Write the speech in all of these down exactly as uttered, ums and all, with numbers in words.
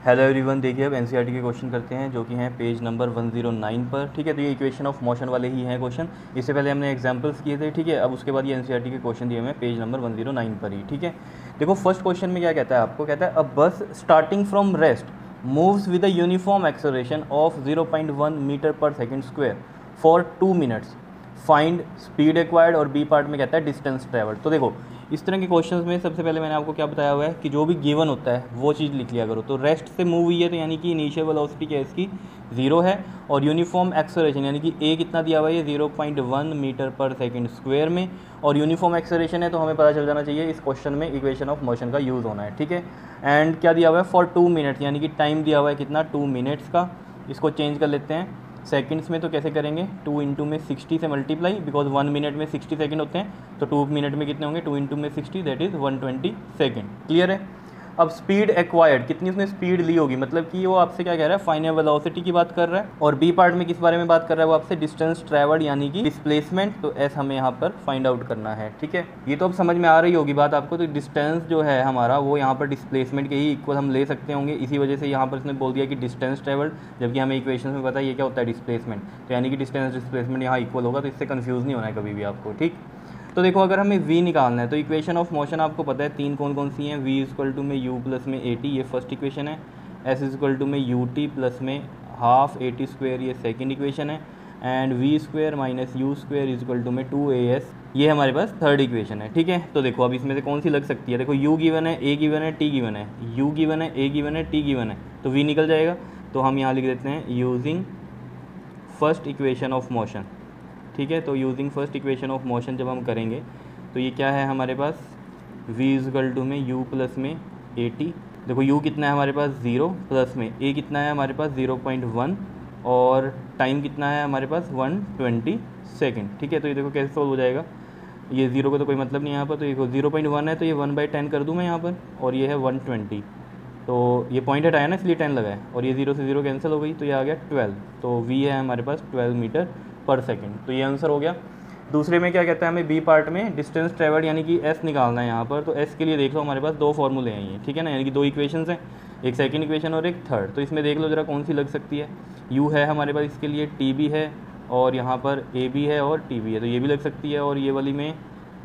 Hello everyone, देखिए अब NCERT के क्वेश्चन करते हैं जो कि हैं page number one zero nine पर। ठीक है, तो ये इक्वेशन ऑफ मोशन वाले ही हैं क्वेश्चन। इससे पहले हमने एग्जांपल्स किए थे। ठीक है, अब उसके बाद ये एनसीईआरटी के क्वेश्चन दिए हुए हैं page number one zero nine पर ही। ठीक है, देखो फर्स्ट क्वेश्चन में क्या कहता है, आपको कहता है a bus starting from rest moves with a uniform acceleration of zero point one metre per second square for two minutes, find speed acquired, और बी पार्ट में कहता है डिस्टेंस ट्रेवल्ड। तो देखो इस तरह के क्वेश्चंस में सबसे पहले मैंने आपको क्या बताया हुआ है कि जो भी गिवन होता है वो चीज़ लिख लिया करो। तो रेस्ट से मूव हुई है तो यानी कि इनिशियल वेलोसिटी क्या है इसकी जीरो है, और यूनिफॉर्म एक्सेलरेशन यानी कि ए कितना दिया हुआ है zero point one metre per second square में, और यूनिफॉर्म एक्सेलरेशन है तो हमें पता चल जाना चाहिए इस क्वेश्चन में इक्वेशन ऑफ मोशन का यूज़ होना है। ठीक है, एंड क्या दिया हुआ है फॉर टू मिनट्स, यानी कि टाइम दिया हुआ है कितना, टू मिनट्स का। इसको चेंज कर लेते हैं सेकंड्स में, तो कैसे करेंगे, टू इंटू में सिक्सटी से मल्टीप्लाई, बिकॉज वन मिनट में सिक्सटी सेकंड होते हैं, तो टू मिनट में कितने होंगे, टू इंटू में sixty, that is one twenty second. Clear है। अब स्पीड एक्वायर्ड, कितनी उसने स्पीड ली होगी, मतलब कि वो आपसे क्या कह रहा है, फाइनल वेलोसिटी की बात कर रहा है, और बी पार्ट में किस बारे में बात कर रहा है, वो आपसे डिस्टेंस ट्रैवल्ड यानी कि डिस्प्लेसमेंट। तो एस हमें यहाँ पर फाइंड आउट करना है। ठीक है, ये तो अब समझ में आ रही होगी बात आपको। तो डिस्टेंस जो है हमारा वो यहाँ पर डिस्प्लेसमेंट के ही इक्वल हम ले सकते होंगे, इसी वजह से यहाँ पर इसने बोल दिया कि डिस्टेंस ट्रैवल्ड, जबकि हमें इक्वेशन में पता है ये क्या होता है, डिस्प्लेसमेंट। तो यानी कि डिस्टेंस डिस्प्लेसमेंट यहाँ इक्वल होगा, तो इससे कन्फ्यूज़ नहीं होना है कभी भी आपको। ठीक, तो देखो अगर हमें v निकालना है तो इक्वेशन ऑफ मोशन आपको पता है तीन कौन कौन सी हैं, v इक्वल टू में u प्लस में ए टी, ये फर्स्ट इक्वेशन है, s इक्वल टू में यू टी प्लस में हाफ ए टी स्क्वेयर, ये सेकेंड इक्वेशन है, and v square minus U square equal to में टू ए एस, ये हमारे पास थर्ड इक्वेशन है। ठीक है, तो देखो अब इसमें से कौन सी लग सकती है, देखो u गिवन है, a गिवन है, t गिवन है, u गिवन है, a गिवन है, t गिवन है, तो v निकल जाएगा। तो हम यहाँ लिख देते हैं using first equation of motion. ठीक है, तो using first equation of motion जब हम करेंगे तो ये क्या है हमारे पास, v इक्वल टू में u प्लस में ए टी, देखो u कितना है हमारे पास ज़ीरो, प्लस में a कितना है हमारे पास ज़ीरो पॉइंट वन, और टाइम कितना है हमारे पास वन ट्वेंटी सेकेंड। ठीक है, तो ये देखो कैसे सोल्व हो जाएगा, ये ज़ीरो का तो कोई मतलब नहीं है यहाँ पर, तो ये ज़ीरो पॉइंट वन है तो ये वन बाई टेन कर दूँ मैं यहाँ पर, और ये है वन ट्वेंटी, तो ये पॉइंट हटाया ना इसलिए टेन लगा है, और ये जीरो से जीरो कैंसिल हो गई तो ये आ गया ट्वेल्व, तो v है हमारे पास ट्वेल्व मीटर पर सेकेंड। तो ये आंसर हो गया। दूसरे में क्या कहता है हमें, बी पार्ट में डिस्टेंस ट्रेवल्ड यानी कि s निकालना है यहाँ पर। तो s के लिए देख लो हमारे पास दो फॉर्मूले हैं ये, ठीक है ना, यानी कि दो इक्वेशंस हैं, एक सेकंड इक्वेशन और एक थर्ड। तो इसमें देख लो जरा कौन सी लग सकती है, u है हमारे पास इसके लिए, t भी है, और यहाँ पर a भी है और t भी है, तो ये भी लग सकती है, और ये वाली में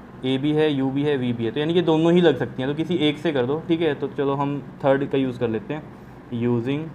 a भी है, u भी है, v भी है, तो यानी कि दोनों ही लग सकती हैं, तो किसी एक से कर दो। ठीक है, तो चलो हम थर्ड का यूज़ कर लेते हैं, using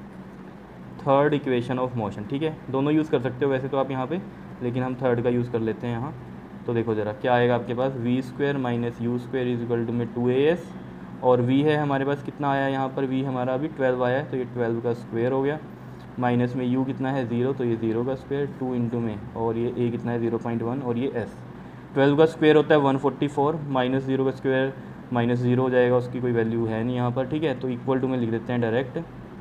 third equation of motion. ठीक है, दोनों यूज़ कर सकते हो वैसे तो आप यहाँ पे, लेकिन हम थर्ड का यूज़ कर लेते हैं यहाँ। तो देखो ज़रा क्या आएगा आपके पास, V square minus you square is equal to में टू ए एस, और v है हमारे पास कितना आया यहाँ पर, v हमारा अभी ट्वेल्व आया है, तो ये ट्वेल्व का स्क्वायर हो गया, माइनस में u कितना है ज़ीरो, तो ये ज़ीरो का स्क्वायर, टू इंटू में, और ये a कितना है ज़ीरो पॉइंट वन, और ये s ट्वेल्व का स्क्वायर होता है one forty four, minus zero का स्क्वायर माइनस जीरो हो जाएगा, उसकी कोई वैल्यू है नहीं यहाँ पर। ठीक है, तो इक्वल टू में लिख देते हैं डायरेक्ट,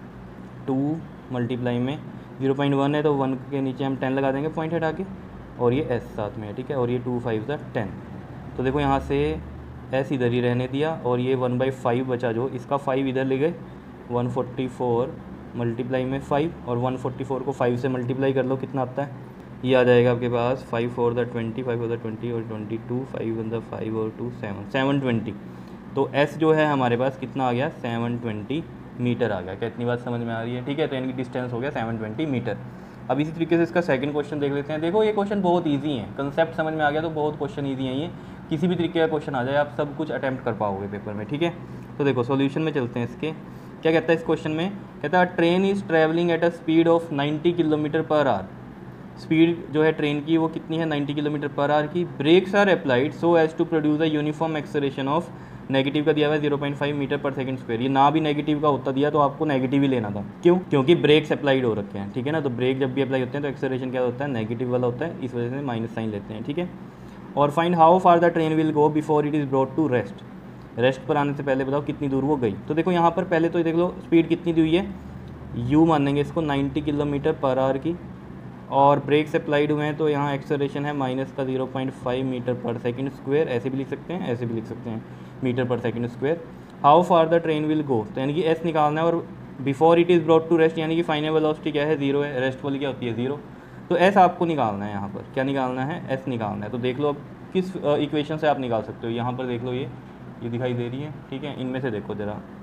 टू मल्टीप्लाई में जीरो पॉइंट वन है तो वन के नीचे हम टेन लगा देंगे पॉइंट हटा के, और ये s साथ में है। ठीक है, और ये टू फाइव ज़ा टेन, तो देखो यहाँ से s इधर ही रहने दिया, और ये वन बाई फाइव बचा जो, इसका फाइव इधर ले गए, वन फोर्टी फोर मल्टीप्लाई में फाइव, और वन फोर्टी फोर को फाइव से मल्टीप्लाई कर लो कितना आता है, ये आ जाएगा आपके पास five four the twenty, five four the twenty, और twenty two, five one the five, और टू सेवन, सेवन ट्वेंटी। तो s जो है हमारे पास कितना आ गया, सेवन ट्वेंटी मीटर आ गया। क्या इतनी बात समझ में आ रही है। ठीक है, तो यानी कि डिस्टेंस हो गया सेवन ट्वेंटी मीटर। अब इसी तरीके से इसका सेकंड क्वेश्चन देख लेते हैं। देखो ये क्वेश्चन बहुत ईजी है, कंसेप्ट समझ में आ गया तो बहुत क्वेश्चन ईजी है, ये किसी भी तरीके का क्वेश्चन आ जाए आप सब कुछ अटैम्प्ट कर पाओगे पेपर में। ठीक है, तो देखो सोल्यूशन में चलते हैं इसके। क्या कहता है इस क्वेश्चन में, कहता है train is travelling at a speed of ninety kilometre per hour, speed जो है ट्रेन की वो कितनी है, नाइन्टी किलोमीटर पर आवर की। Brakes are applied so as to produce a uniform acceleration of, negative का दिया हुआ है zero point five metre per second square, ये ना भी नेगेटिव का होता दिया तो आपको नेगेटिव ही लेना था। क्यों, क्योंकि ब्रेक्स अप्लाइड हो रखे हैं। ठीक है ना, तो ब्रेक जब भी अप्लाई होते हैं तो एक्सेलरेशन क्या होता है, नेगेटिव वाला होता है, इस वजह से माइनस साइन लेते हैं। ठीक है, और find how far the train will go before it is brought to rest, rest पर आने से पहले बताओ कितनी दूर वो गई। तो देखो यहाँ पर पहले तो देख लो स्पीड कितनी दी हुई है, यू मानेंगे इसको नाइन्टी किलोमीटर पर आवर की, और ब्रेक्स अप्लाइड हुए हैं तो यहाँ एक्सेलरेशन है माइनस का zero point five metre per second square, ऐसे भी लिख सकते हैं, ऐसे भी लिख सकते हैं, metre per second square. How far the train will go, तो यानी कि एस निकालना है, और before it is brought to rest यानी कि फाइनल वेलोसिटी क्या है, जीरो है, रेस्ट वाली क्या होती है, जीरो। तो एस आपको निकालना है, यहाँ पर क्या निकालना है, एस निकालना है। तो देख लो अब किस इक्वेशन से आप निकाल सकते हो, यहाँ पर देख लो ये ये दिखाई दे रही है। ठीक है, इनमें से देखो ज़रा,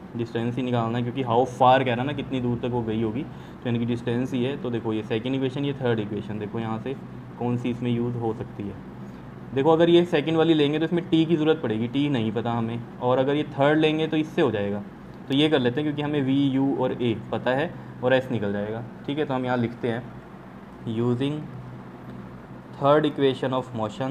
डिस्टेंस ही निकालना है, क्योंकि हाउ फार कह रहा ना कितनी दूर तक वो गई होगी, तो यानी कि डिस्टेंस ही है। तो देखो ये सेकंड इक्वेशन, ये थर्ड इक्वेशन, देखो यहाँ से कौन सी इसमें यूज़ हो सकती है। देखो अगर ये सेकंड वाली लेंगे तो इसमें टी की ज़रूरत पड़ेगी, टी नहीं पता हमें, और अगर ये थर्ड लेंगे तो इससे हो जाएगा। तो ये कर लेते हैं क्योंकि हमें वी यू और ए पता है और एस निकल जाएगा। ठीक है, तो हम यहाँ लिखते हैं using third equation of motion,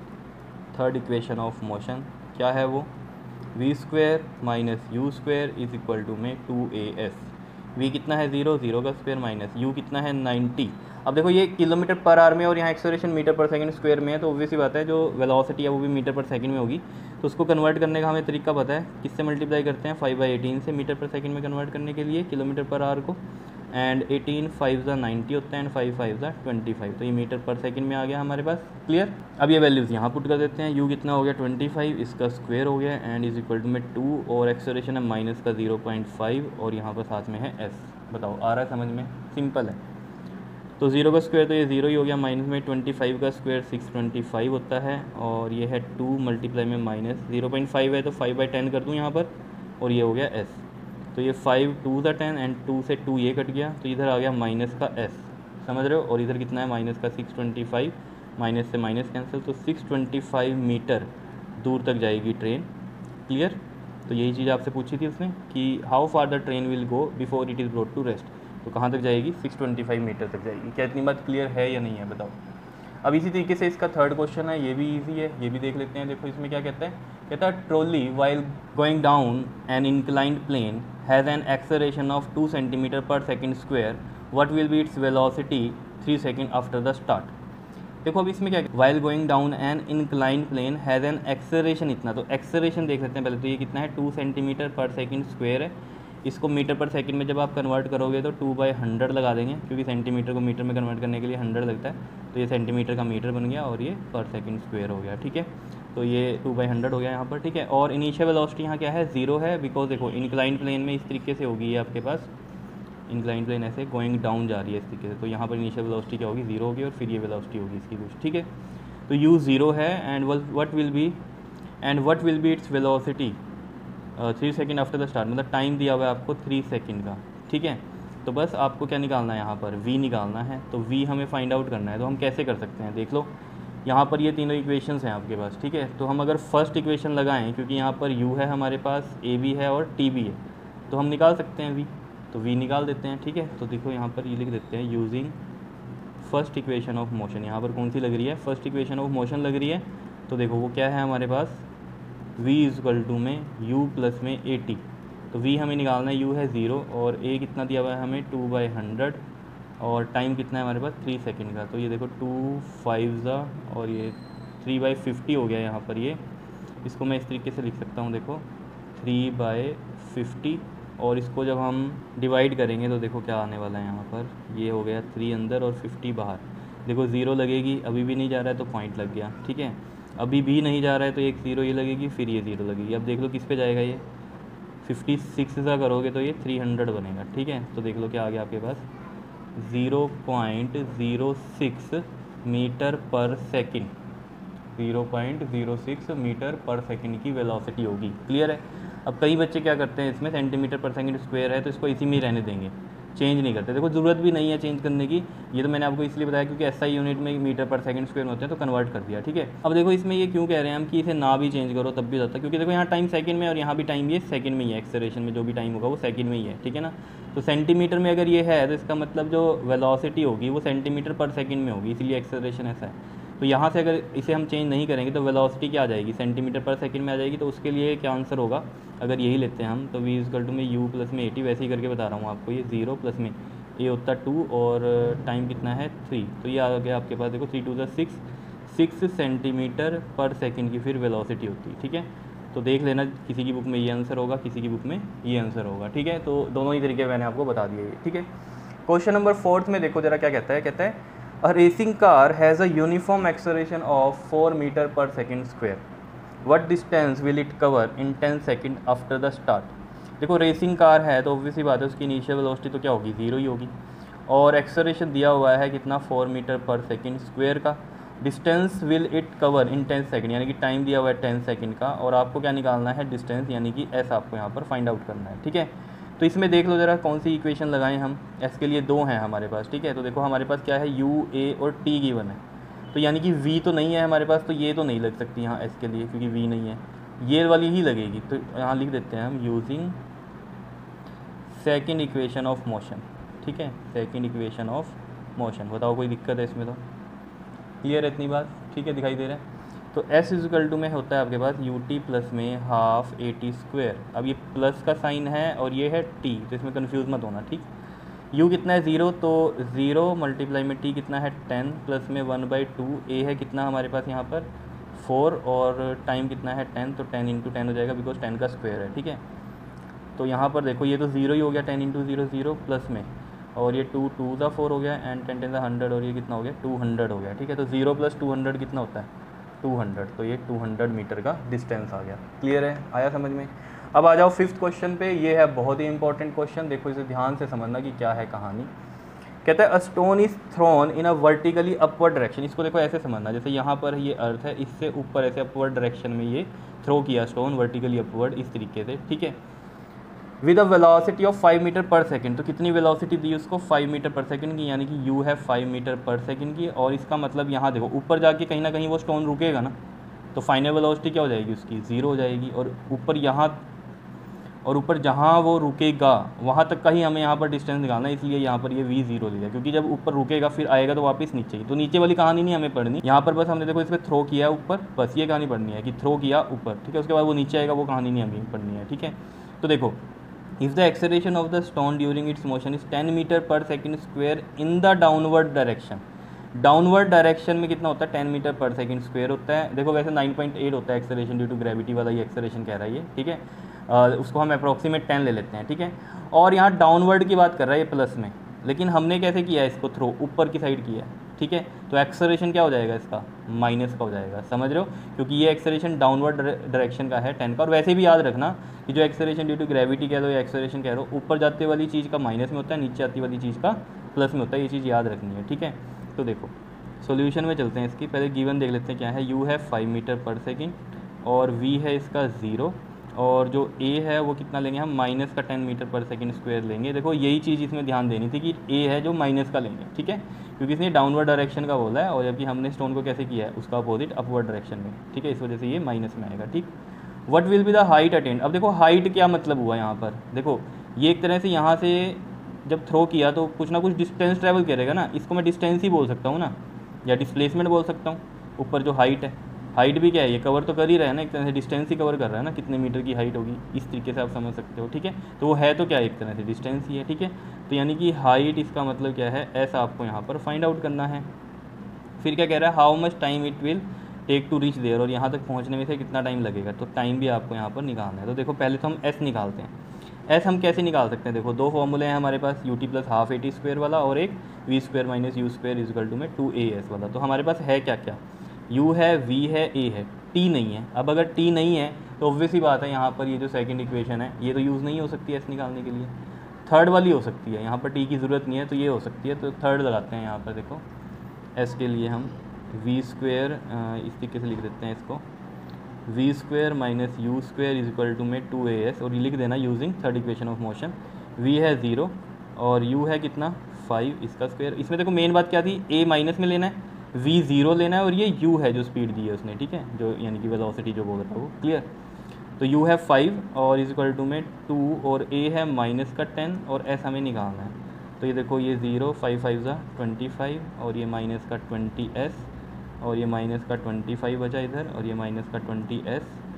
third equation of motion क्या है वो, V square minus U square is equal to में टू ए एस। वी कितना है ज़ीरो, ज़ीरो का स्क्वायर माइनस यू कितना है नाइन्टी। अब देखो ये किलोमीटर पर आवर में और यहाँ acceleration metre per second square में है, तो ऑब्वियस सी बात है जो वेलोसिटी है वो भी मीटर पर सेकंड में होगी। तो उसको कन्वर्ट करने का हमें तरीका पता है, किससे मल्टीप्लाई करते हैं, फाइव बाई एटीन से मीटर पर सेकंड में कन्वर्ट करने के लिए किलोमीटर पर आवर को। एंड एटीन फाइव ज़ा नाइन्टी होता है एंड फाइव फाइव ज़ा ट्वेंटी फाइव, तो ये मीटर पर सेकंड में आ गया हमारे पास। क्लियर। अब ये वैल्यूज़ यहाँ पुट कर देते हैं, यू कितना हो गया ट्वेंटी फाइव, इसका स्क्वायर हो गया एंड इज इक्वल टू में टू, और एक्सेलरेशन है माइनस का ज़ीरो पॉइंट फाइव, और यहाँ पर साथ में है एस। बताओ आ रहा है समझ में, सिंपल है। तो ज़ीरो का स्क्वायर तो ये ज़ीरो ही हो गया, माइनस में ट्वेंटी फाइव का स्क्वायर सिक्स ट्वेंटी फाइव होता है, और ये है टू मल्टीप्लाई में माइनस ज़ीरो पॉइंट फाइव है तो फाइव बाई टेन कर दूँ यहाँ पर, और ये हो गया एस। तो ये फाइव टू ज़ा टेन एंड टू से टू ये कट गया, तो इधर आ गया माइनस का एस, समझ रहे हो। और इधर कितना है माइनस का सिक्स ट्वेंटी फाइव, माइनस से माइनस कैंसिल, तो सिक्स ट्वेंटी फाइव मीटर दूर तक जाएगी ट्रेन। क्लियर। तो यही चीज़ आपसे पूछी थी उसने कि how far the train will go before it is brought to rest, तो कहाँ तक जाएगी, सिक्स ट्वेंटी फाइव मीटर तक जाएगी। क्या इतनी बात क्लियर है या नहीं है, बताओ। अब इसी तरीके से इसका थर्ड क्वेश्चन है, ये भी इजी है, ये भी देख लेते हैं। देखो इसमें क्या कहता है, कहता है trolley while going down an inclined plane has an acceleration of two centimetre per second square, what will be its velocity three second after the start. देखो अब इसमें क्या, while going down an inclined plane has an acceleration इतना, तो acceleration देख लेते हैं पहले। तो ये कितना है, two centimetre per second square है, इसको मीटर पर सेकंड में जब आप कन्वर्ट करोगे तो टू बाई हंड्रेड लगा देंगे, क्योंकि सेंटीमीटर को मीटर में कन्वर्ट करने के लिए हंड्रेड लगता है। तो ये सेंटीमीटर का मीटर बन गया और ये पर सेकंड स्क्वायर हो गया। ठीक है, तो ये टू बाई हंड्रेड हो गया यहाँ पर। ठीक है, और इनिशियल वेलोसिटी यहाँ क्या है, ज़ीरो है, बिकॉज देखो इंक्लाइन प्लेन में इस तरीके से होगी ये आपके पास, इंक्लाइन प्लेन ऐसे गोइंग डाउन जा रही है इस तरीके से, तो यहाँ पर इनिशियल वेलोसिटी क्या होगी, ज़ीरो होगी, और फिर ये वेलोसिटी होगी इसकी कुछ। ठीक है, तो यू ज़ीरो है and what will be and what will be its velocity three second after the start, मतलब टाइम दिया हुआ है आपको थ्री सेकेंड का। ठीक है, तो बस आपको क्या निकालना है यहाँ पर, v निकालना है। तो v हमें फाइंड आउट करना है, तो हम कैसे कर सकते हैं, देख लो यहाँ पर ये तीनों इक्वेशंस हैं आपके पास। ठीक है, तो हम अगर फर्स्ट इक्वेशन लगाएं, क्योंकि यहाँ पर u है हमारे पास, a भी है और t भी है, तो हम निकाल सकते हैं v, तो v निकाल देते हैं। ठीक है, तो देखो यहाँ पर ये लिख देते हैं using first equation of motion. यहाँ पर कौन सी लग रही है, फर्स्ट इक्वेशन ऑफ मोशन लग रही है। तो देखो वो क्या है हमारे पास, v इजक्वल टू में u प्लस में ए टी, तो v हमें निकालना है, u है ज़ीरो और a कितना दिया हुआ है हमें टू बाई हंड्रेड, और टाइम कितना है हमारे पास थ्री सेकेंड का। तो ये देखो टू फाइव ज़ा और ये थ्री बाई फिफ्टी हो गया यहाँ पर, ये इसको मैं इस तरीके से लिख सकता हूँ, देखो थ्री बाई फिफ्टी, और इसको जब हम डिवाइड करेंगे तो देखो क्या आने वाला है यहाँ पर, ये हो गया थ्री अंदर और फिफ्टी बाहर। देखो ज़ीरो लगेगी, अभी भी नहीं जा रहा है तो पॉइंट लग गया। ठीक है, अभी भी नहीं जा रहा है तो एक ज़ीरो ये लगेगी, फिर ये ज़ीरो लगेगी। अब देख लो किस पे जाएगा, ये फिफ्टी सिक्स सा करोगे तो ये थ्री हंड्रेड बनेगा। ठीक है, तो देख लो क्या आ गया आपके पास, zero point zero six metre per second, zero point zero six metre per second की वेलोसिटी होगी। क्लियर है। अब कई बच्चे क्या करते हैं, इसमें सेंटीमीटर पर सेकंड स्क्वायर है तो इसको इसी में ही रहने देंगे, चेंज नहीं करते। देखो ज़रूरत भी नहीं है चेंज करने की, ये तो मैंने आपको इसलिए बताया क्योंकि एसआई यूनिट में मीटर पर सेकंड स्क्वायर होते हैं तो कन्वर्ट कर दिया। ठीक है, अब देखो इसमें ये क्यों कह रहे हैं हम कि इसे ना भी चेंज करो तब भी होता है, क्योंकि देखो यहाँ टाइम सेकंड में और यहाँ भी टाइम ये सेकंड में ही है, एक्सेलरेशन में जो भी टाइम होगा वो सेकंड में ही है। ठीक है ना, तो सेंटीमीटर में अगर ये है तो इसका मतलब जो वेलोसिटी होगी वो सेंटीमीटर पर सेकंड में होगी, इसलिए एक्सेलरेशन ऐसा है। तो यहाँ से अगर इसे हम चेंज नहीं करेंगे तो वेलोसिटी क्या आ जाएगी, सेंटीमीटर पर सेकंड में आ जाएगी। तो उसके लिए क्या आंसर होगा, अगर यही लेते हैं हम, तो वी इजकल टू में यू प्लस में एटी, वैसे ही करके बता रहा हूँ आपको, ये ज़ीरो प्लस में ये होता टू और टाइम कितना है थ्री, तो ये आ गया आपके पास, देखो थ्री टू ज़ा six, six centimetre per second की फिर वेलोसिटी होती है। ठीक है, तो देख लेना किसी की बुक में ये आंसर होगा, किसी की बुक में ये आंसर होगा। ठीक है, तो दोनों ही तरीके मैंने आपको बता दिए। ठीक है, क्वेश्चन नंबर फोर्थ में देखो जरा क्या कहता है, कहता है a racing car has a uniform acceleration of four metre per second square, what distance will it cover in ten second after the start. देखो रेसिंग कार है तो ऑब्वियसली बात है उसकी इनिशियल वेलोसिटी तो क्या होगी, ज़ीरो ही होगी, और एक्सेलरेशन दिया हुआ है कितना, four metre per second square का, distance will it cover in ten second, यानी कि टाइम दिया हुआ है टेन सेकेंड का, और आपको क्या निकालना है, डिस्टेंस, यानी कि एस आपको यहाँ पर फाइंड आउट करना है। ठीक है, तो इसमें देख लो ज़रा कौन सी इक्वेशन लगाएं हम। एस के लिए दो हैं हमारे पास। ठीक है, तो देखो हमारे पास क्या है, यू ए और टी गिवन है, तो यानी कि वी तो नहीं है हमारे पास, तो ये तो नहीं लग सकती यहाँ एस के लिए, क्योंकि वी नहीं है, ये वाली ही लगेगी। तो यहाँ लिख देते हैं हम using second equation of motion. ठीक है, सेकेंड इक्वेशन ऑफ मोशन। बताओ कोई दिक्कत है इसमें? तो क्लियर है इतनी बात? ठीक है, दिखाई दे रहा है। तो एस इजिकल टू में होता है आपके पास यू टी प्लस में हाफ ए टी स्क्वेयर। अब ये प्लस का साइन है और ये है टी, तो इसमें कन्फ्यूज़ मत होना। ठीक, यू कितना है, ज़ीरो, तो ज़ीरो मल्टीप्लाई में टी कितना है, टेन, प्लस में वन बाई टू, ए है कितना हमारे पास यहाँ पर फोर, और टाइम कितना है टेन, तो टेन इंटू टेन हो जाएगा बिकॉज टेन का स्क्वायर है। ठीक है, तो यहाँ पर देखो ये तो ज़ीरो ही हो गया, ten into zero zero, plus में और ये टू टू ज़ा फोर हो गया, एंड टेन टेन ज़ा हंड्रेड, और ये कितना हो गया, टू हंड्रेड हो गया। ठीक है, तो ज़ीरो प्लस टू हंड्रेड कितना होता है, टू हंड्रेड, तो ये टू हंड्रेड मीटर का डिस्टेंस आ गया। क्लियर है, आया समझ में? अब आ जाओ फिफ्थ क्वेश्चन पे। ये है बहुत ही इंपॉर्टेंट क्वेश्चन, देखो इसे ध्यान से समझना कि क्या है कहानी। कहता है a stone is thrown in a vertically upward direction. इसको देखो ऐसे समझना, जैसे यहाँ पर ये अर्थ है, इससे ऊपर ऐसे अपवर्ड डायरेक्शन में ये थ्रो किया स्टोन, वर्टिकली अपवर्ड इस तरीके से। ठीक है, with a velocity of five metre per second. तो कितनी वेलोसिटी दी उसको, फाइव मीटर पर सेकंड की, यानी कि यू है फाइव मीटर पर सेकंड की। और इसका मतलब यहाँ देखो ऊपर जाके कहीं ना कहीं वो स्टोन रुकेगा ना, तो फाइनल वेलोसिटी क्या हो जाएगी उसकी, ज़ीरो हो जाएगी। और ऊपर यहाँ और ऊपर जहाँ वो रुकेगा वहाँ तक का ही हमें यहाँ पर डिस्टेंस निकालना है, इसलिए यहाँ पर ये वी ज़ीरो लिया, क्योंकि जब ऊपर रुकेगा फिर आएगा तो वापस नीचे ही, तो नीचे वाली कहानी नहीं हमें पढ़नी यहाँ पर। बस हमने देखो इस पर थ्रो किया ऊपर, बस ये कहानी पढ़नी है कि थ्रो किया ऊपर। ठीक है, उसके बाद वो नीचे आएगा, वो कहानी नहीं हमें पढ़नी है। ठीक है, तो देखो if the acceleration of the stone during its motion is ten metre per second square in the downward direction. Downward direction में कितना होता है, ten metre per second square होता है। देखो वैसे नाइन पॉइंट एट होता है एक्सेलरेशन ड्यू टू ग्रेविटी वाला, ये एक्सेलरेशन कह रहा है ये। ठीक है, आ, उसको हम अप्रॉक्सीमेट टेन ले लेते हैं। ठीक है, और यहाँ डाउनवर्ड की बात कर रहा है ये प्लस में, लेकिन हमने कैसे किया है इसको, थ्रो ऊपर की साइड किया है। ठीक है, तो एक्सेलरेशन क्या हो जाएगा इसका, माइनस का हो जाएगा। समझ रहे हो, क्योंकि ये एक्सेलरेशन डाउनवर्ड डायरेक्शन का है टेन का। और वैसे भी याद रखना कि जो एक्सेलरेशन ड्यू टू ग्रेविटी कह दो या एक्सेलरेशन कह दो, ऊपर जाते वाली चीज़ का माइनस में होता है, नीचे आती वाली चीज़ का प्लस में होता है, ये चीज़ याद रखनी है। ठीक है, तो देखो सॉल्यूशन में चलते हैं इसकी। पहले गिवन देख लेते हैं क्या है, u है फाइव मीटर पर सेकेंड और v है इसका ज़ीरो, और जो a है वो कितना लेंगे हम, माइनस का ten metre per second square लेंगे। देखो यही चीज़ इसमें ध्यान देनी थी कि a है जो माइनस का लेंगे। ठीक है, क्योंकि इसने डाउनवर्ड डायरेक्शन का बोला है, और जबकि हमने स्टोन को कैसे किया है, उसका अपोजिट अपवर्ड डायरेक्शन में। ठीक है, इस वजह से ये माइनस में आएगा। ठीक, what will be the height attained. अब देखो हाइट क्या मतलब हुआ यहाँ पर, देखो ये एक तरह से यहाँ से जब थ्रो किया तो कुछ ना कुछ डिस्टेंस ट्रैवल करेगा ना, इसको मैं डिस्टेंस ही बोल सकता हूँ ना, या डिस्प्लेसमेंट बोल सकता हूँ। ऊपर जो हाइट है, हाइट भी क्या है, ये कवर तो कर ही रहा है ना, एक तरह से डिस्टेंस ही कवर कर रहा है ना, कितने मीटर की हाइट होगी, इस तरीके से आप समझ सकते हो। ठीक है, तो वो है तो क्या, एक तरह से डिस्टेंस ही है। ठीक है, तो यानी कि हाइट इसका मतलब क्या है, ऐसा आपको यहाँ पर फाइंड आउट करना है। फिर क्या कह रहा है, how much time it will take to reach there, और यहाँ तक पहुँचने में से कितना टाइम लगेगा, तो टाइम भी आपको यहाँ पर निकालना है। तो देखो पहले तो हम एस निकालते हैं। एस हम कैसे निकाल सकते हैं, देखो दो फॉर्मूले हैं हमारे पास, यू टी प्लस हाफ ए टी स्क्वायर वाला, और एक v square minus you square is equal to में टू ए एस वाला। तो हमारे पास है क्या क्या, यू है, वी है, ए है, टी नहीं है। अब अगर टी नहीं है तो ऑब्वियस ही बात है यहाँ पर ये जो सेकंड इक्वेशन है ये तो यूज़ नहीं हो सकती एस निकालने के लिए, थर्ड वाली हो सकती है, यहाँ पर टी की ज़रूरत नहीं है, तो ये हो सकती है। तो थर्ड लगाते हैं यहाँ पर, देखो एस के लिए हम वी स्क्वायर इस तरीके से लिख देते हैं इसको, v square minus you square is equal to में टू ए एस, और ये लिख देना using third equation of motion. V है ज़ीरो और यू है कितना, फाइव, इसका स्क्वायर। इसमें देखो मेन बात क्या थी, ए माइनस में लेना है, वी ज़ीरो लेना है, और ये यू है जो स्पीड दी है उसने। ठीक है, जो यानी कि वेलोसिटी जो बोल रहा है वो, क्लियर। तो यू है फाइव और इज इक्वल टू में टू, और ए है माइनस का टेन, और एस हमें निकालना है। तो ये देखो ये ज़ीरो, फाइव फाइव ज़ा ट्वेंटी फाइव, और ये माइनस का ट्वेंटी एस, और ये माइनस का ट्वेंटी फाइव बचा इधर, और ये माइनस का twenty s,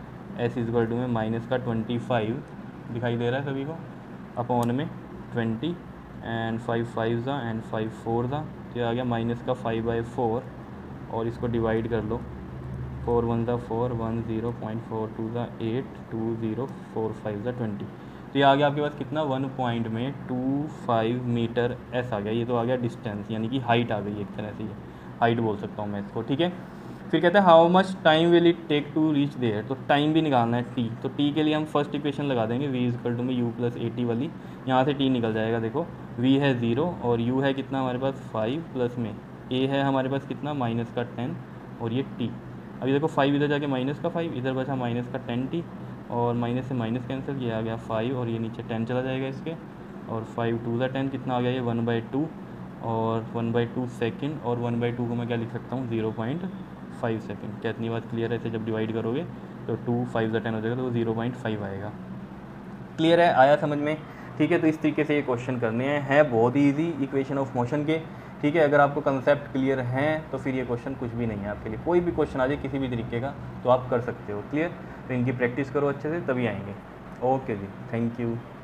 s is equal to में माइनस का ट्वेंटी फाइव दिखाई दे रहा है सभी को, अपॉन में ट्वेंटी, एंड फाइव फाइव ज़ा एंड फाइव फोर ज़ा, तो ये आ गया माइनस का फाइव बाई फोर, और इसको डिवाइड कर लो, फोर वन ज़ा four, one zero point four two ज़ा eight, two zero four five ज़ा ट्वेंटी। तो ये आ गया आपके पास कितना, वन पॉइंट में टू फाइव मीटर एस आ गया। ये तो आ गया डिस्टेंस, यानी कि हाइट आ गई एक तरह से, ये हाइट बोल सकता हूँ मैं इसको। ठीक है, फिर कहते हैं how much time will it take to reach there, तो टाइम भी निकालना है टी। तो टी के लिए हम फर्स्ट इक्वेशन लगा देंगे, वी इजकल टू में यू प्लस ए टी वाली, यहाँ से टी निकल जाएगा। देखो वी है ज़ीरो और यू है कितना हमारे पास, फाइव, प्लस में ए है हमारे पास कितना, माइनस का टेन, और ये टी। अभी देखो फाइव इधर जाके माइनस का फाइव, इधर बचा माइनस का टेन टी, और माइनस से माइनस कैंसिल, ये आ गया फाइव, और ये नीचे टेन चला जाएगा इसके, और फाइव टू ज़ा टेन, कितना आ गया ये वन बाई टू, और वन बाई टू सेकेंड, और वन बाई टू को मैं क्या लिख सकता हूँ, ज़ीरो पॉइंट फाइव सेकेंड। क्या इतनी बात क्लियर है? इसे जब डिवाइड करोगे तो टू फाइव ज़ा टेन हो जाएगा, तो ज़ीरो पॉइंट फाइव आएगा। क्लियर है? आया समझ में? ठीक है, तो इस तरीके से ये क्वेश्चन करने हैं, है बहुत ही ईजी इक्वेशन ऑफ मोशन के। ठीक है, अगर आपको कंसेप्ट क्लियर हैं तो फिर ये क्वेश्चन कुछ भी नहीं है आपके लिए। कोई भी क्वेश्चन आ जाए किसी भी तरीके का तो आप कर सकते हो। क्लियर? तो इनकी प्रैक्टिस करो अच्छे से, तभी आएंगे। ओके जी, थैंक यू।